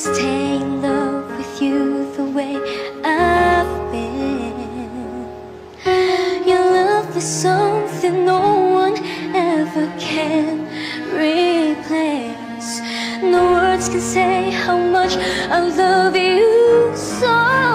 stay in love with you the way I've been. Your love is something no one ever can replace. No words can say how much I love you so.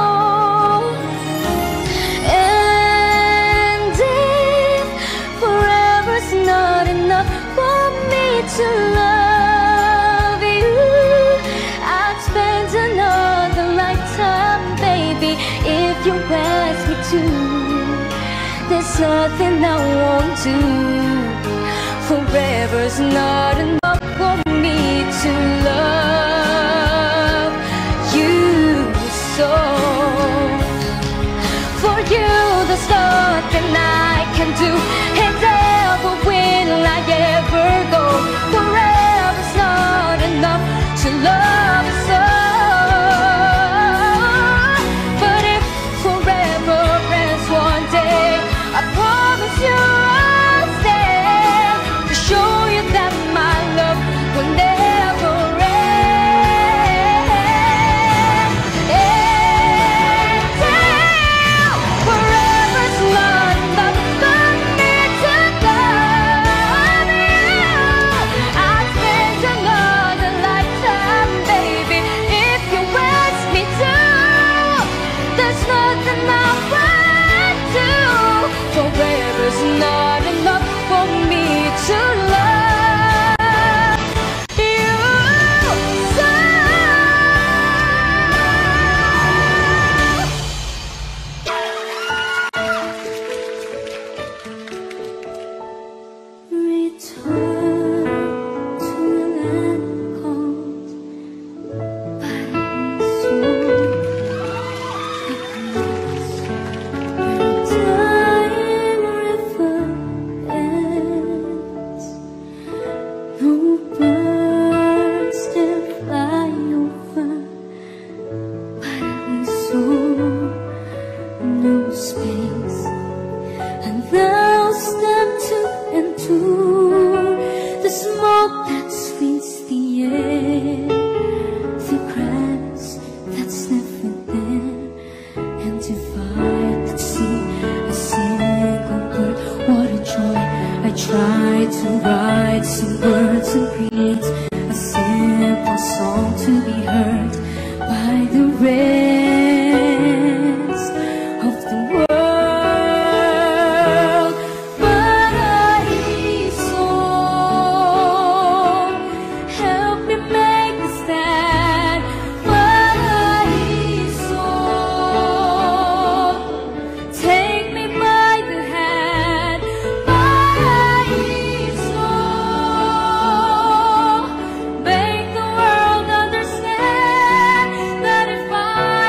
And if forever's not enough for me to love you, I'd spend another lifetime, baby, if you ask me to. There's nothing I won't do. Forever's not enough for me to love you so. For you there's nothing I can do, and ever will I ever go. Forever's not enough to love you so. But if forever ends one day, I promise you I'll stay to show you that my love will never end. And forever's not enough for me to love you. I'd spend another lifetime, baby, if you ask me to. There's nothing I won't do. Forever's not enough for me to love you so. Return to the land called Paradiso. Time river ends. No birds can fly over Paradiso. No space, and thou step to endure the smoke that sweeps the air, the grass that's never there. And if I could see a single bird, what a joy. I tried to write some words and create a simple song to be heard by the rest of the world. Paradiso, help me make a stand. Paradiso, take me by the hand. Paradiso, make the world understand that if I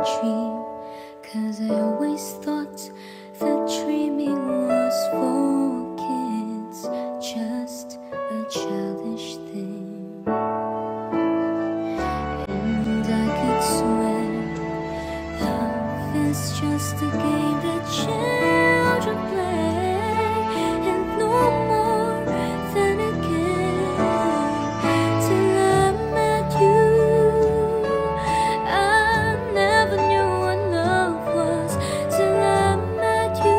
dream, 'cause I always thought that dreaming was for kids, just a childish thing. And I could swear love is just a game that children play, and no more than a game. Till I met you, I never knew what love was. Till I met you,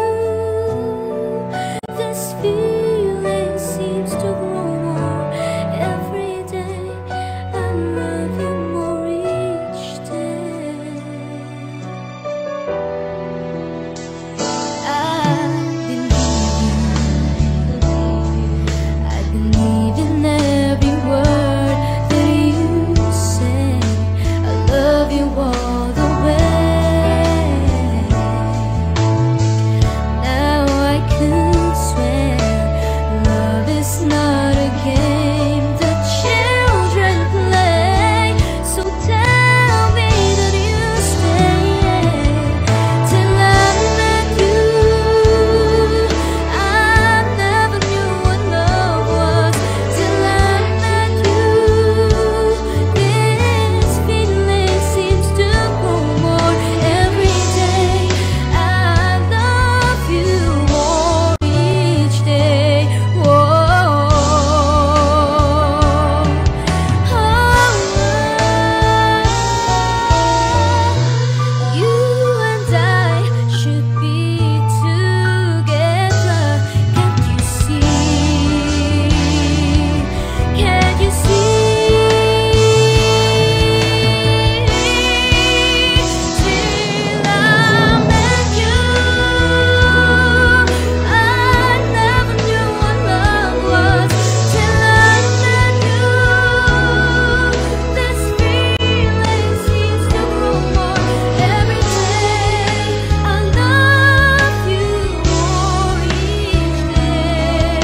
this feeling seems to grow more every day. I love you more each day. I believe in every word that you say. I love you all the way. Now I could swear love is not a game that children play. So tell me that you stay till I met you. I never knew what love was till I met you. This feeling seems to grow more every day. I love you more each day. You and I should be together. Can't you see? Can't you see? Till I met you, I never knew what love was. Till I met you, this feeling seems to grow more every day. I love you more each day.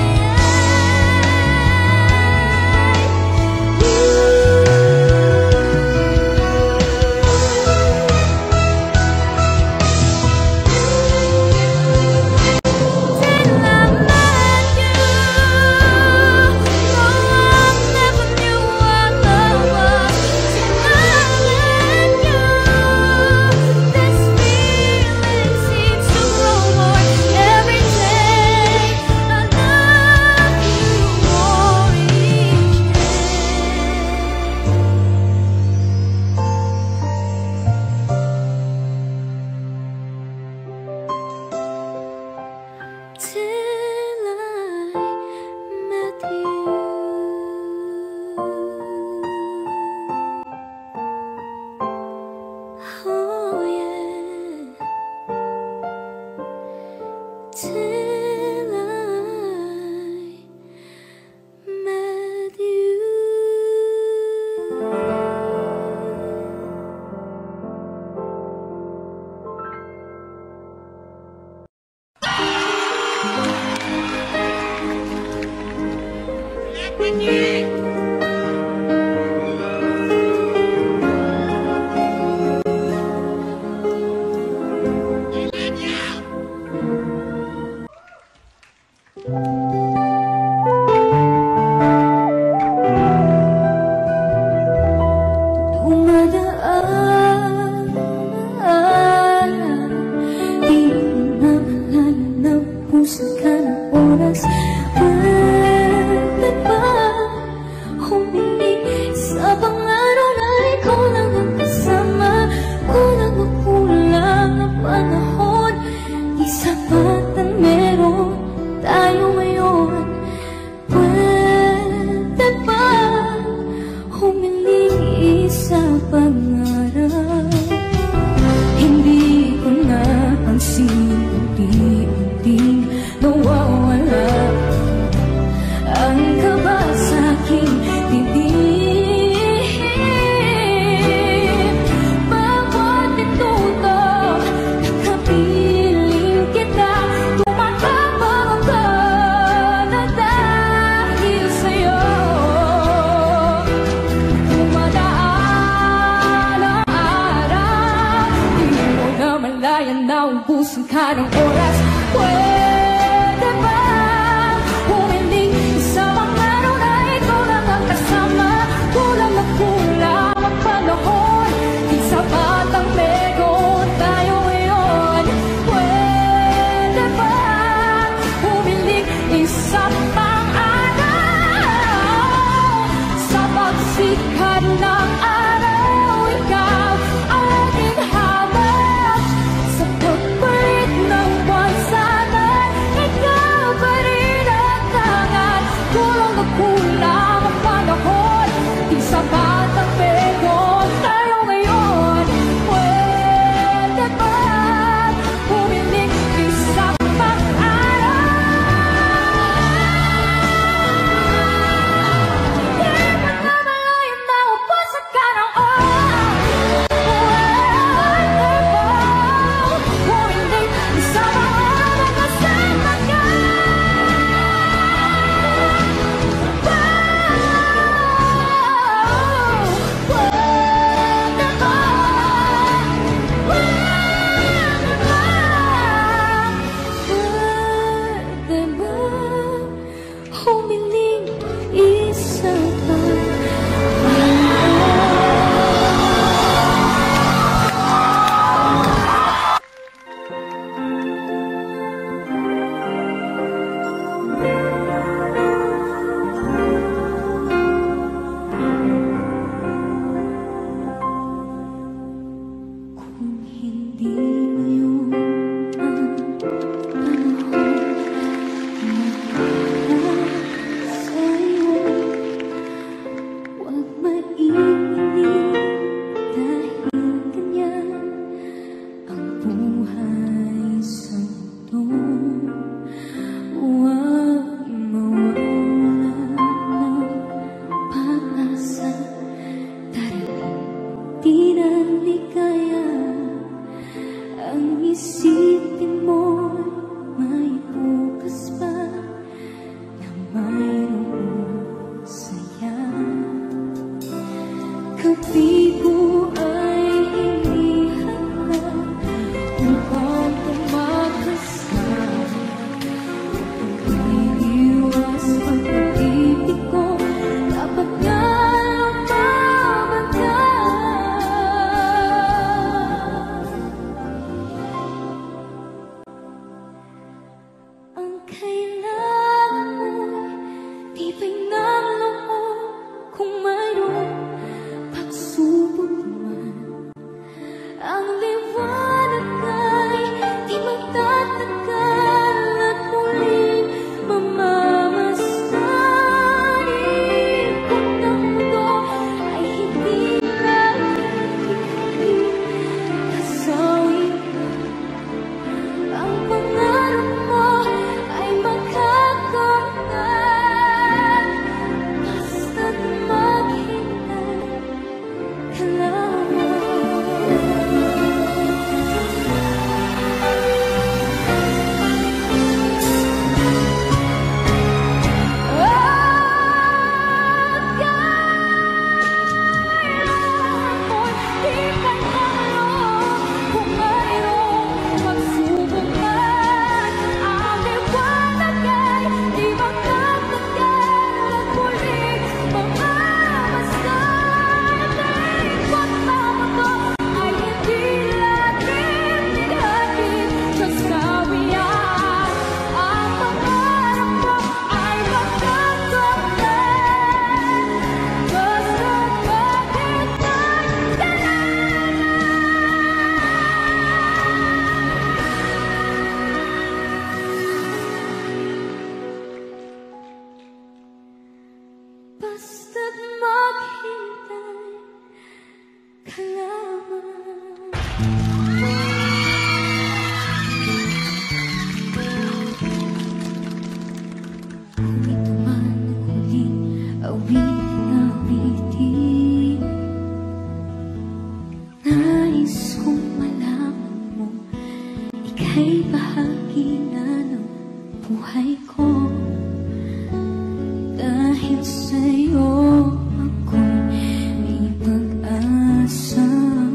Till I met you, no, I never knew what love was. Till I met you, this feeling seems to grow more every day. I love you more each day. Till I met you. Oh yeah. Till I met you. Dumadaan, di mo na malalaman kung saan ka ng oras. Pwede ba humingi sa pangaraw na ikaw lang ang kasama? Kulang o kulang na panahon, di sapat ang meron tayo ngayon. Pwede ba humingi sa pangarap? isang kanang oras. Pwede ba humiling sa mga araw na ikaw lang ang kasama? Kulang na kulang ang panahon, di sapat ang meron tayo ngayon. Pwede ba humiling isang pang araw? Sa pagsikat ng araw, ikaw ang aking habag. Sa pagpalit ng buwan, sana'y ikaw pa rin ang tangan. Kulang na kulang ang panahon, di sapat ang meron tayo ngayon. Pwede ba humiling isang pang araw? Di ba namalayan na upos sa kanang oras? Pwede ba humiling isang araw na kasama ka? Pwede ba humiling isang kung hindi ngayon ang panahon magpapala sa'yo, huwag maiinig dahil ganyan ang buhay sa mundo. Huwag mawalan ng pag-asa, darating din ang ligaya. Ang isipin mo'y may bukas pa na mayroong saya. Kabigo ay hindi handa upang tumakasama. Iiwas ang pag-ibig ko, dapat nga mabagay. Ang kailangan mo'y tibay ng loob. Kung mayroong pagsubok man, ang liwanag ay di magtatagal at muling mamamasdan. Ikot ng mundo ay hindi laging kasawin. Ang pangarap mo ay magkakamtan, basta't maghintay ka lamang. Basta't maghintay ka lamang. Kung ito man ang huling awitin, nais kong malaman mo, ika'y bahagi na ng buhay ko. Dahil sa'yo ako'y may pag-asa.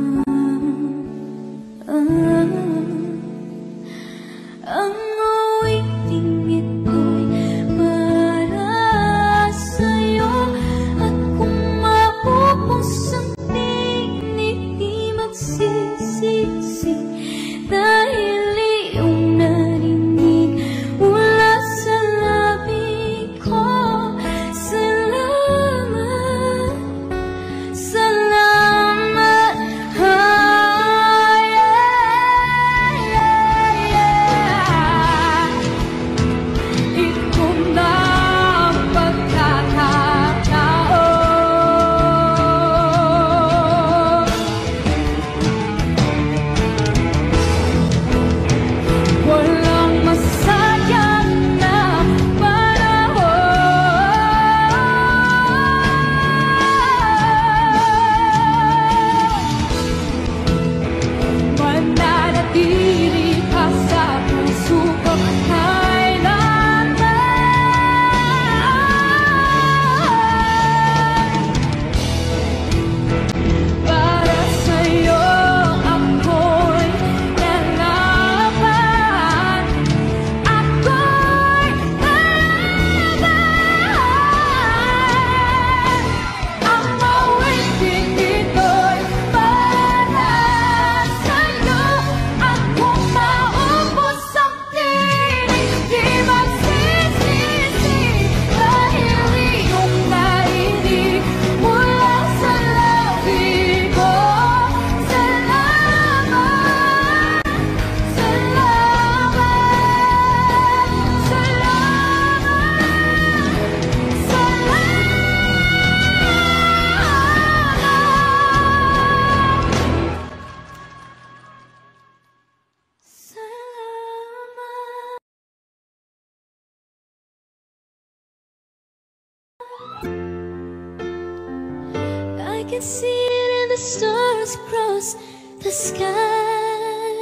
see it in the stars across the sky.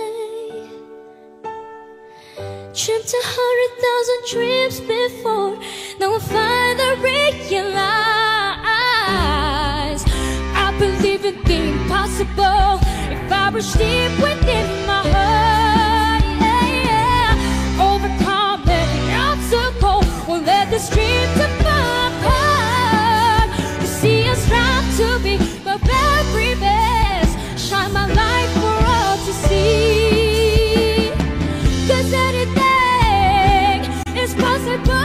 Dreamt 100,000 dreams before, now I finally realize I believe in the impossible. If I reach deep within my heart, overcome any obstacle, won't let this dream depart. You see us strive to be the very best, shine my light for all to see, 'cause anything is possible.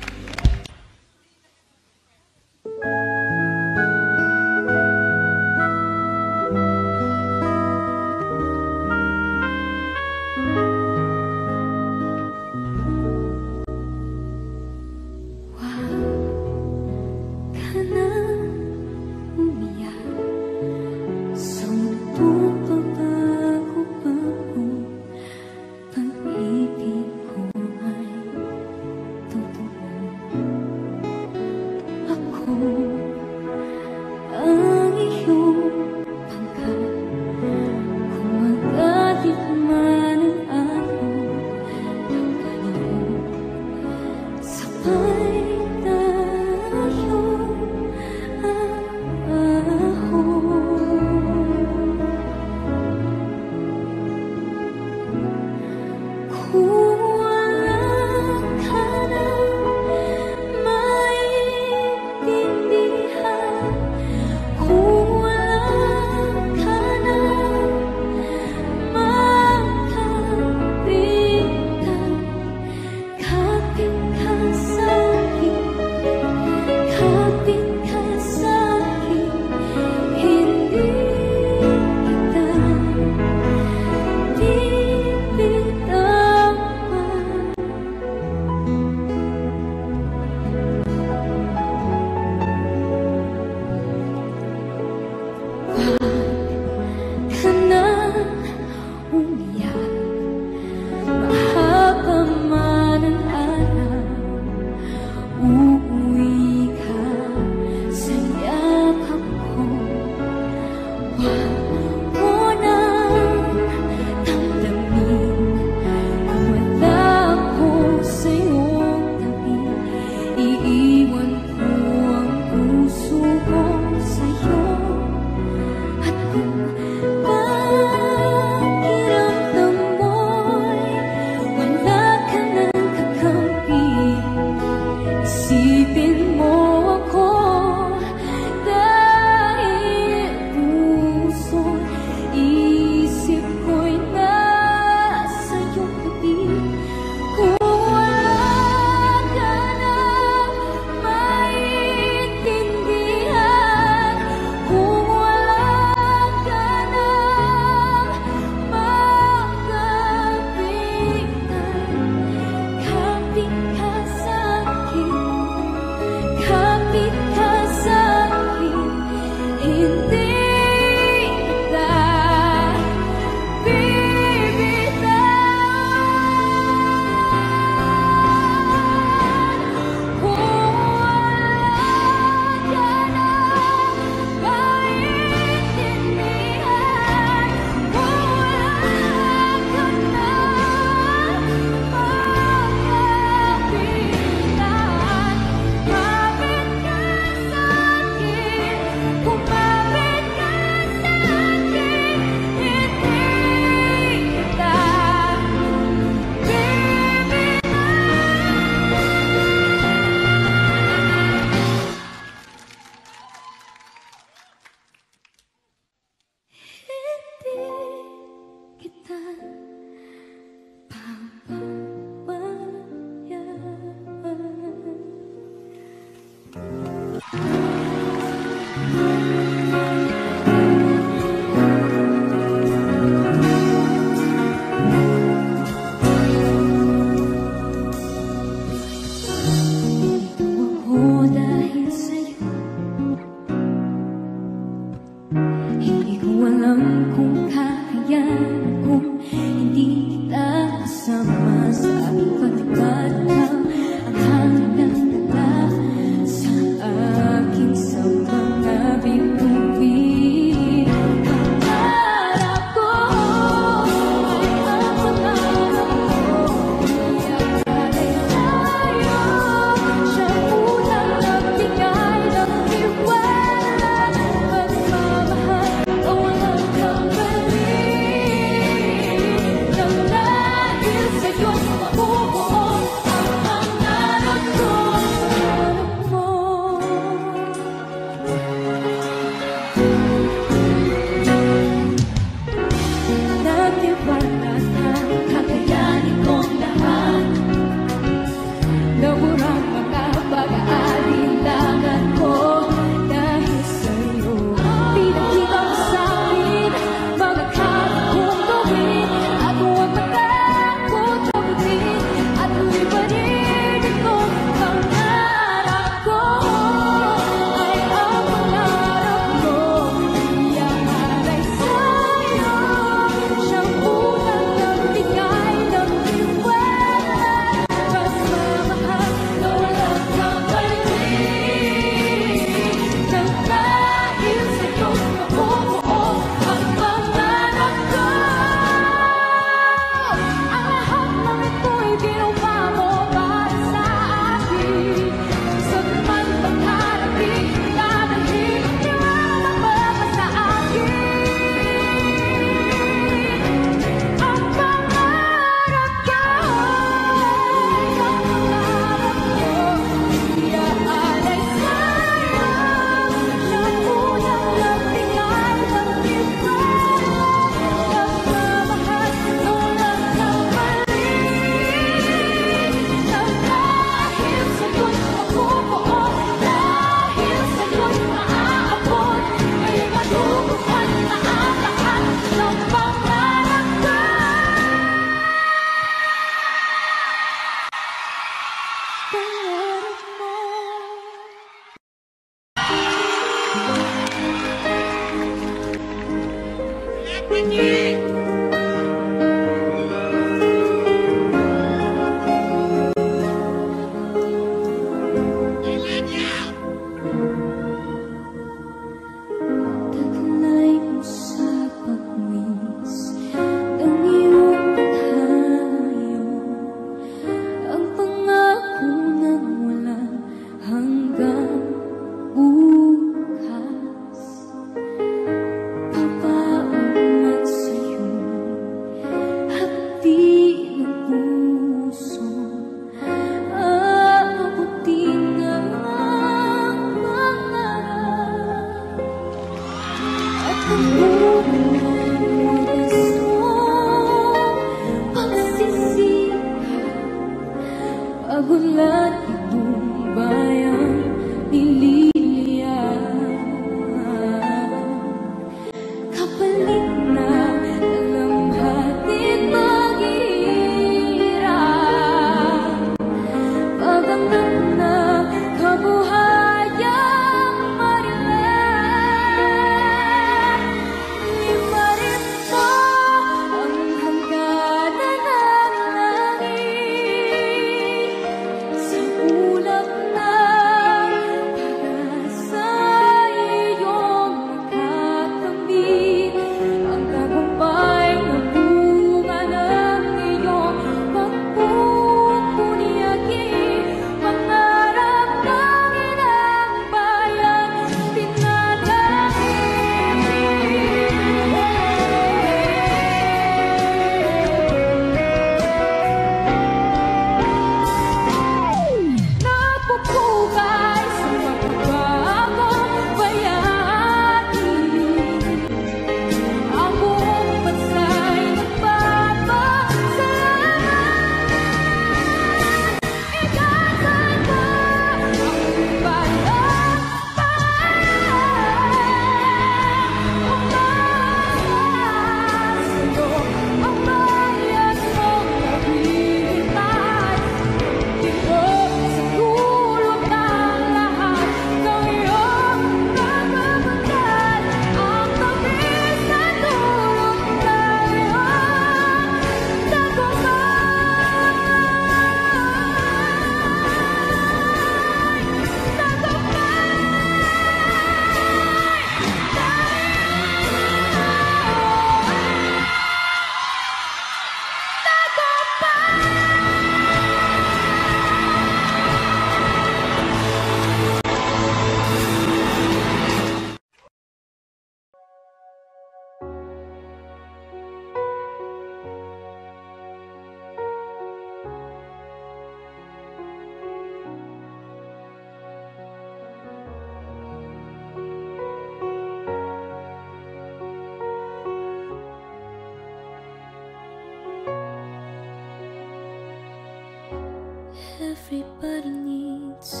Everybody needs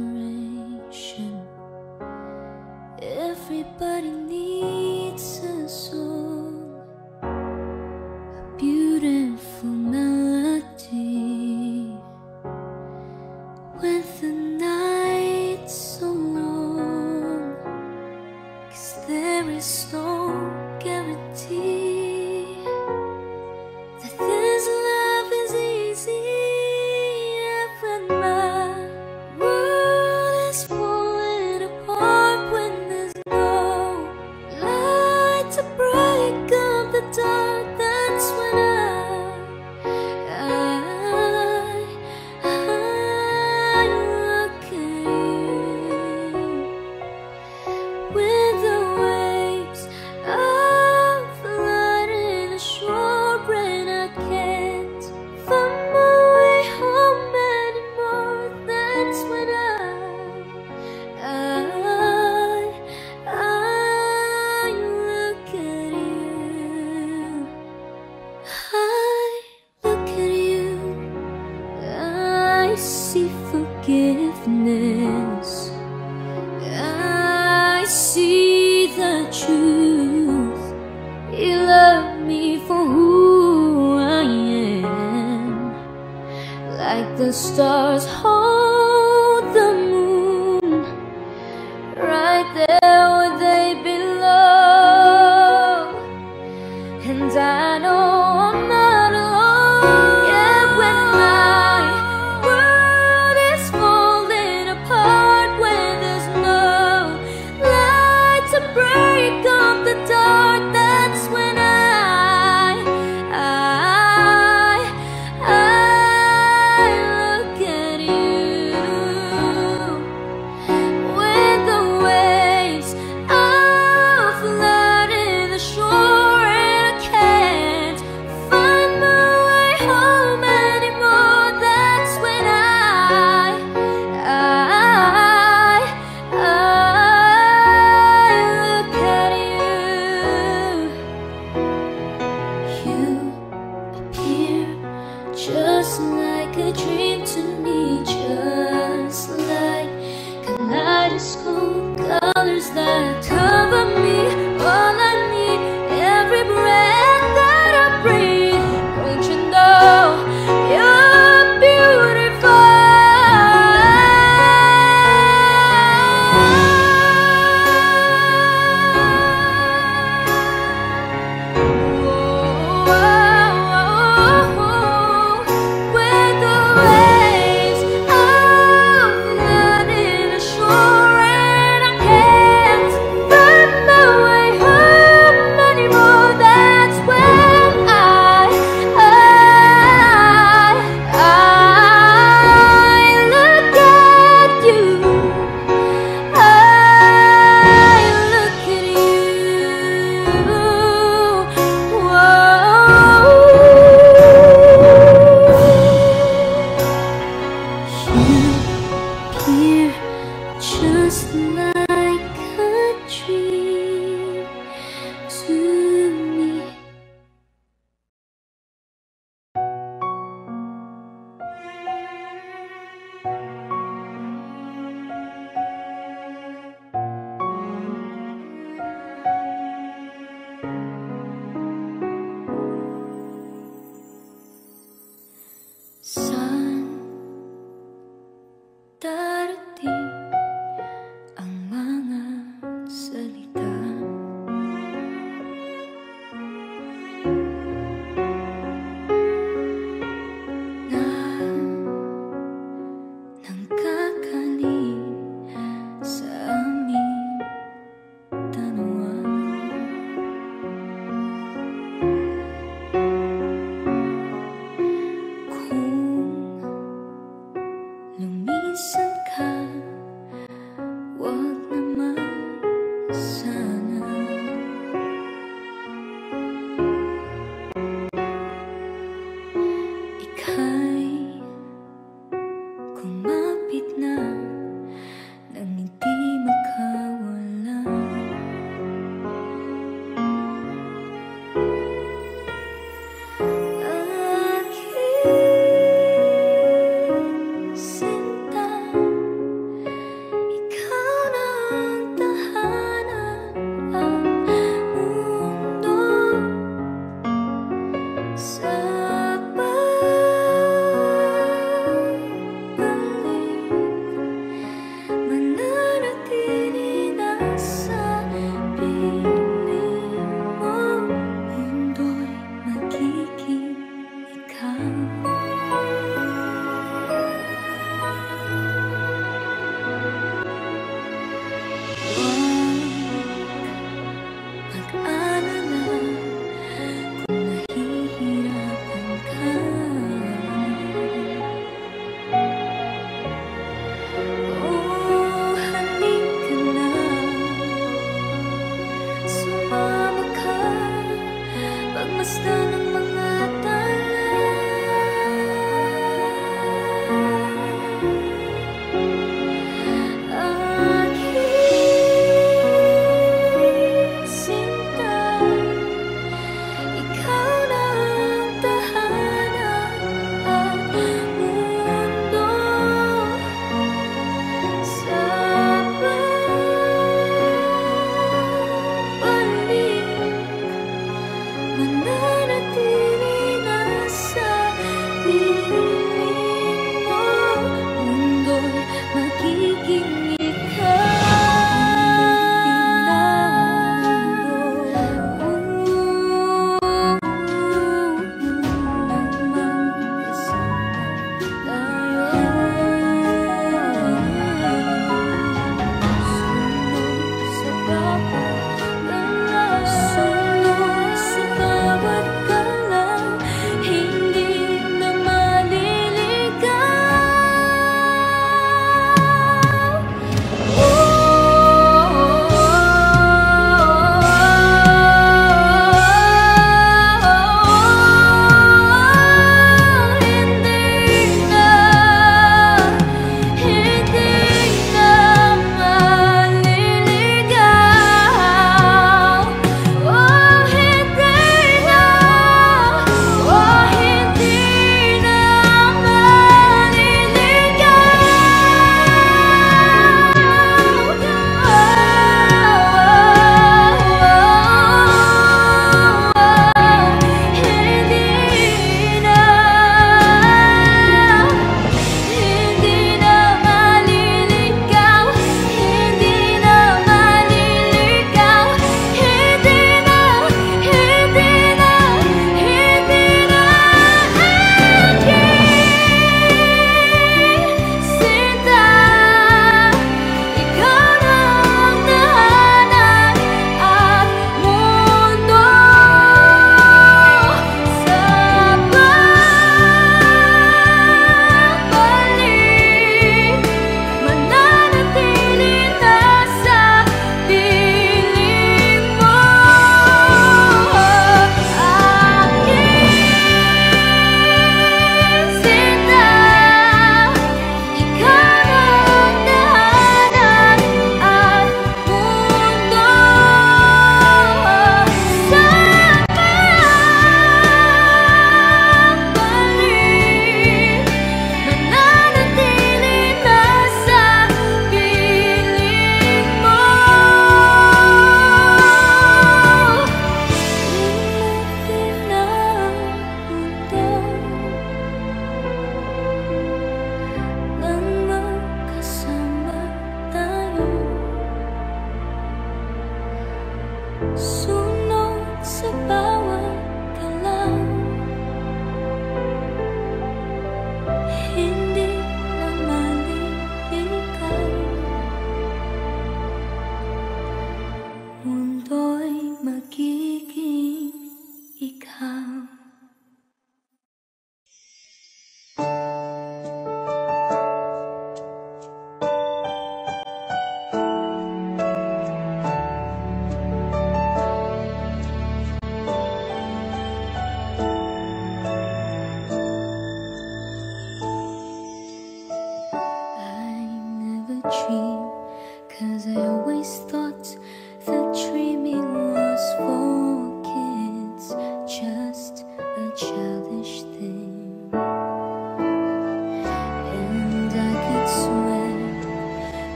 inspiration. Everybody needs a song, a beautiful melody. When the night's so long, 'cause there is no guarantee that this love is easy. When my world is falling apart, when there's no light to break up the dark, that's when I look at you. With the waves of flooding the shore, and I can't find my way home. That's when I look at you. I look at you. I see forgiveness. I see the truth. You love me for who I am, like the stars hold the moon, right there where they belong. Saan darating ang mga salita na nangkakaling sa aming tanawang? Kung lumisan ka, wag naman sana. Ika'y kumapit na nang hindi makawala. Aking sinta, ikaw na ang tahanan, ang mundo sa pagbalik. Mananatili na sa piling mo, mundo'y magiging ikaw. Huwag mag-alala kung nahihirapan ka. Oh, halika na, sumama ka, pagmasdan ng mga tala. Aking sinta, ikaw na ang tahanan, ang mundo sa pagbalik. Mananatili na sa piling mo, mundo'y magiging sunod sa bawat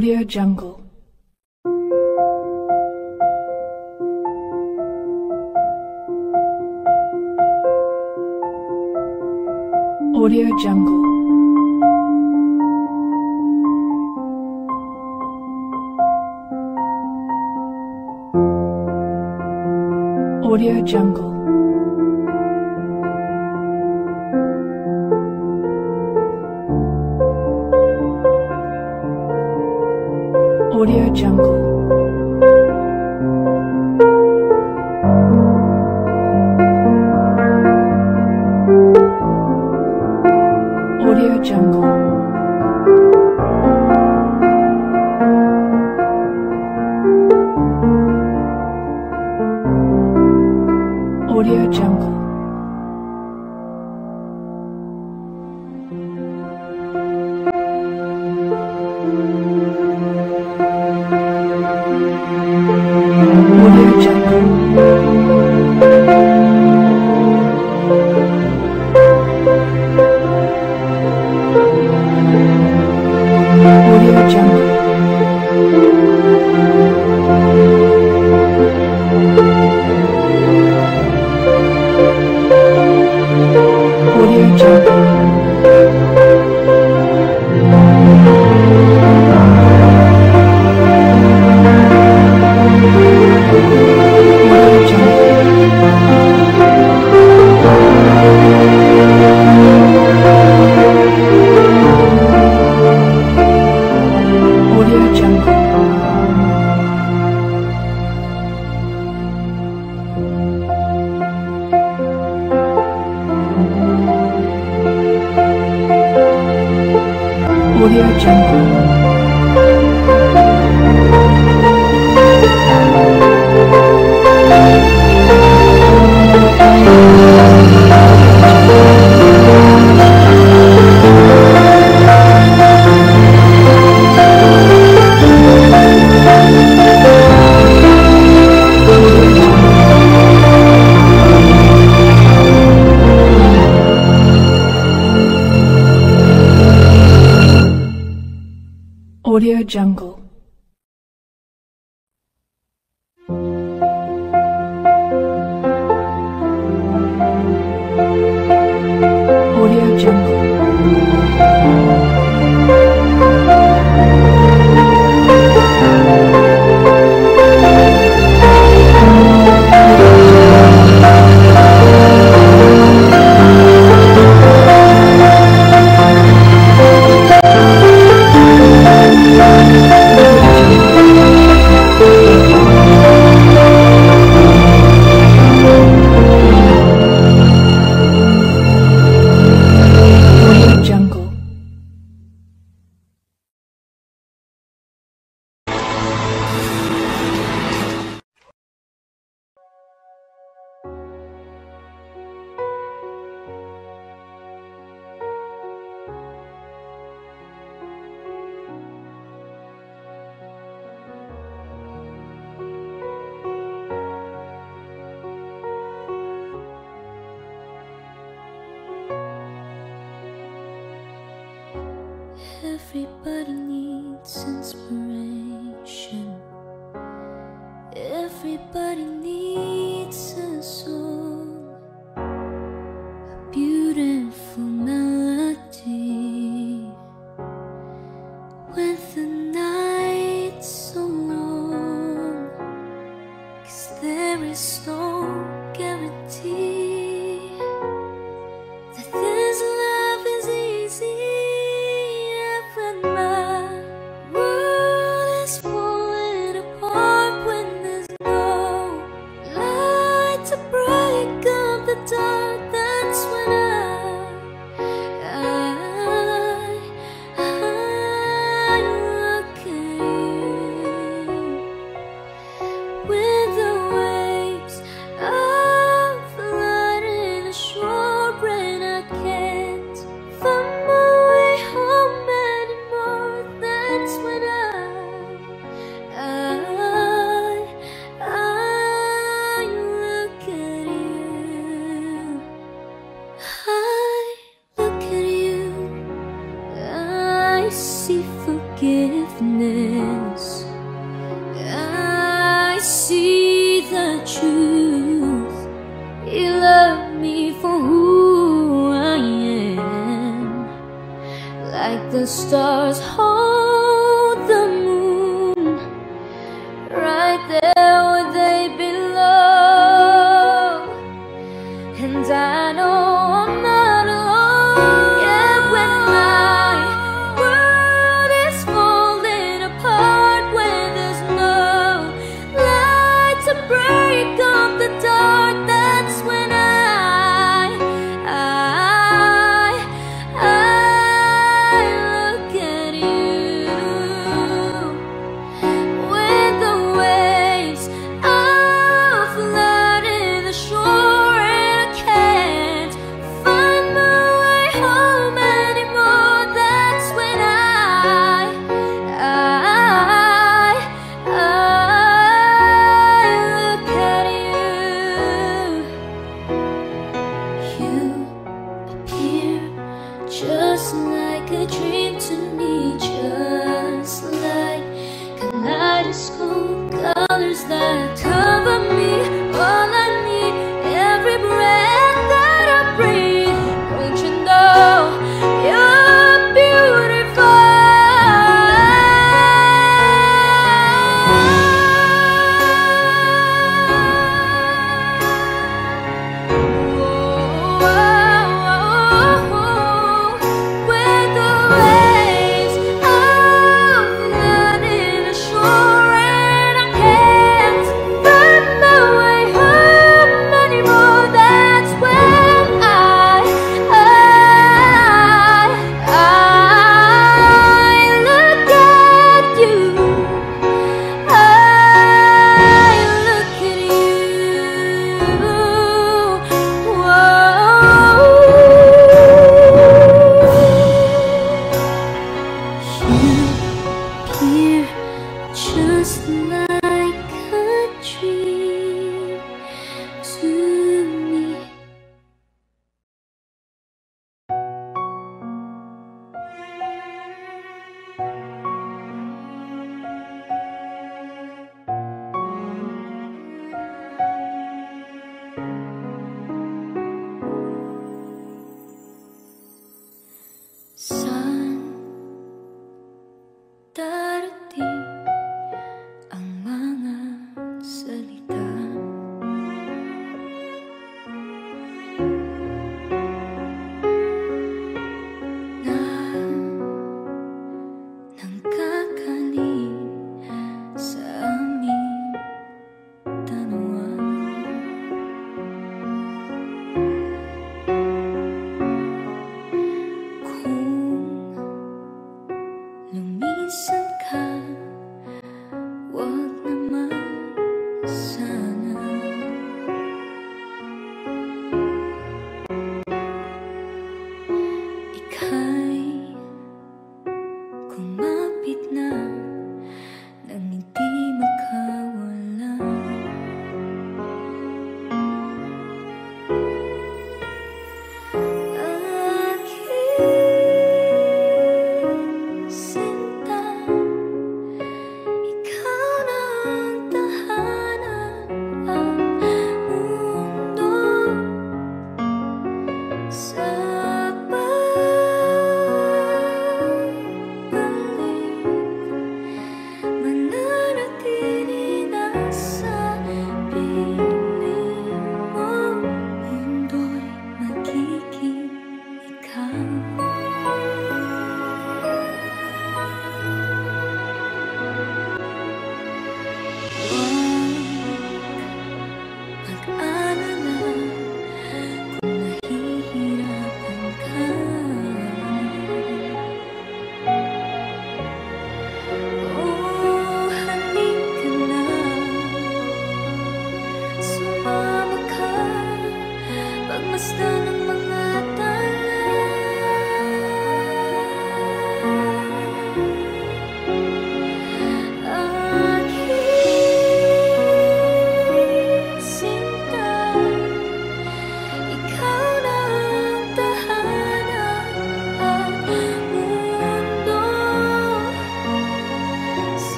Audio Jungle. Audio Jungle. Audio Jungle. Audio Jungle. Audio Jungle. Audio Jungle. Audio Jungle. Audio Jungle. Audio Jungle. Everybody needs inspiration. Everybody needs a song, a beautiful melody. When the night's so long, 'cause there is no guarantee that this love is easy. That's when I look at you with the waves of light. there where they belong. And I know I'm not alone. Yeah, when my world is falling apart, when there's no light to break up the dark, that's when I look at you. When the waves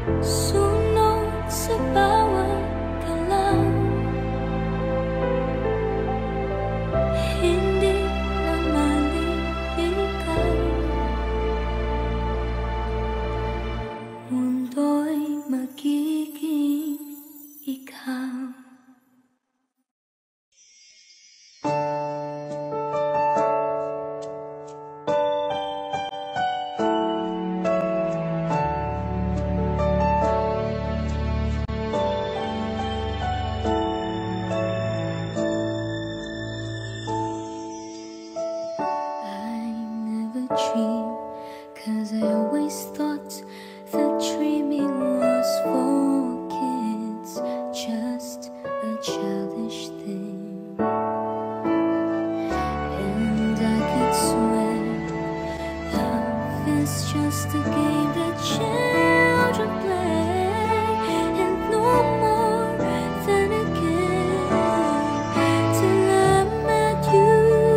Sunod sa bawat galaw, hindi na maliligaw. Mundo'y magiging ikaw. Dream, 'cause I always thought that dreaming was for kids, just a childish thing. And I could swear love is just a game that children play, and no more than a game till I met you.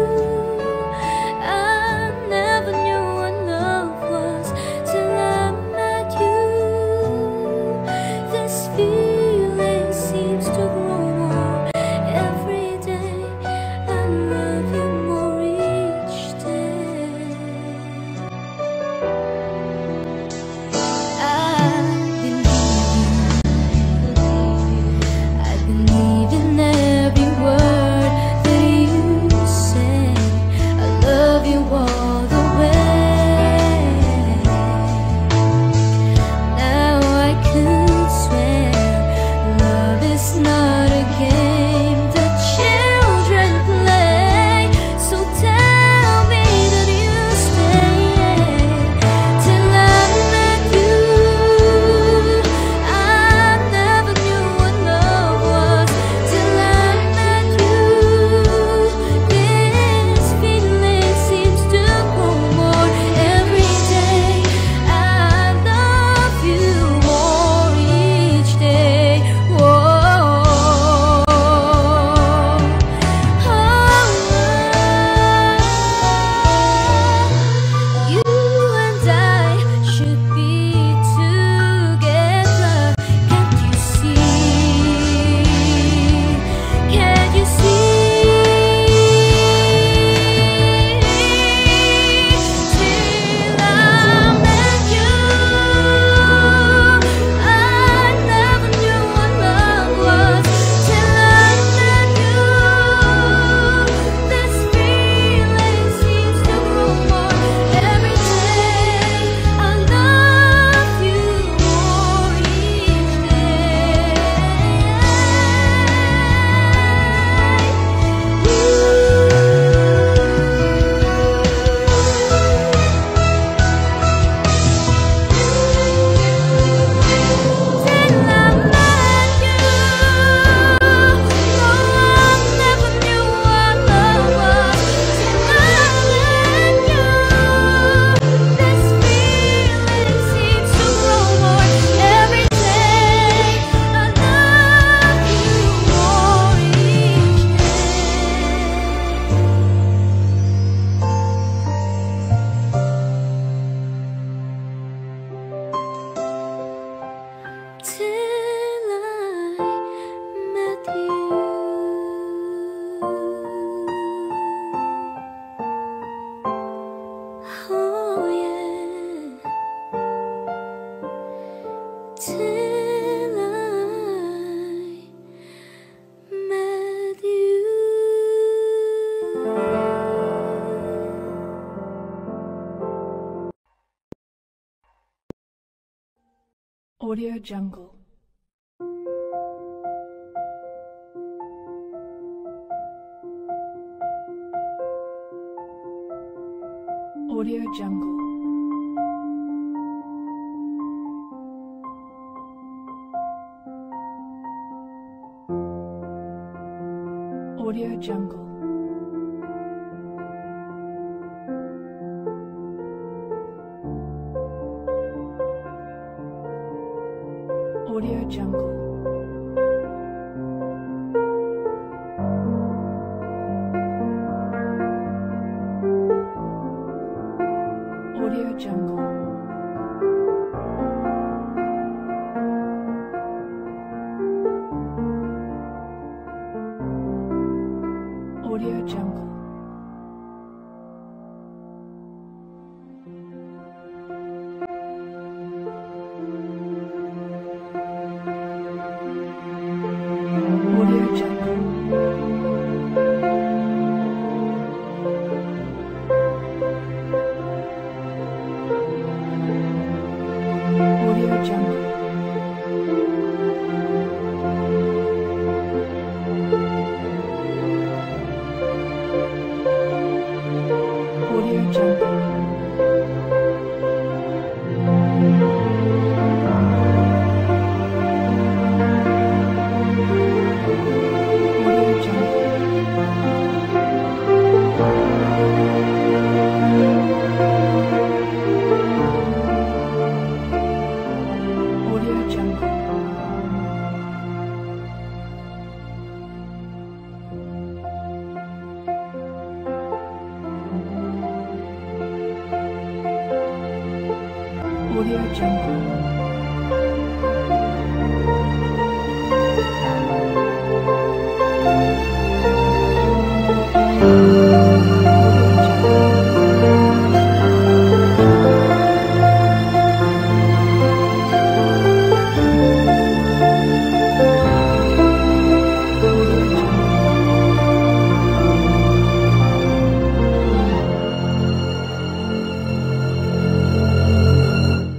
Audio Jungle. Audio Jungle. Audio Jungle. Audio Jungle. Audio Jungle. Audio Jungle.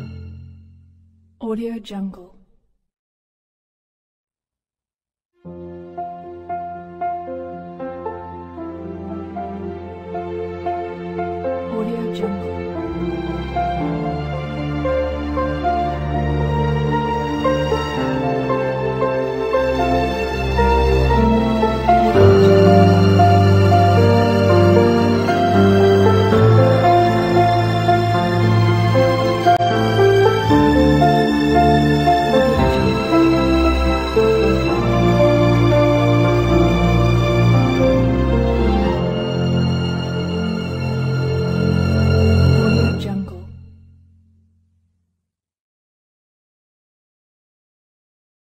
Audio Jungle.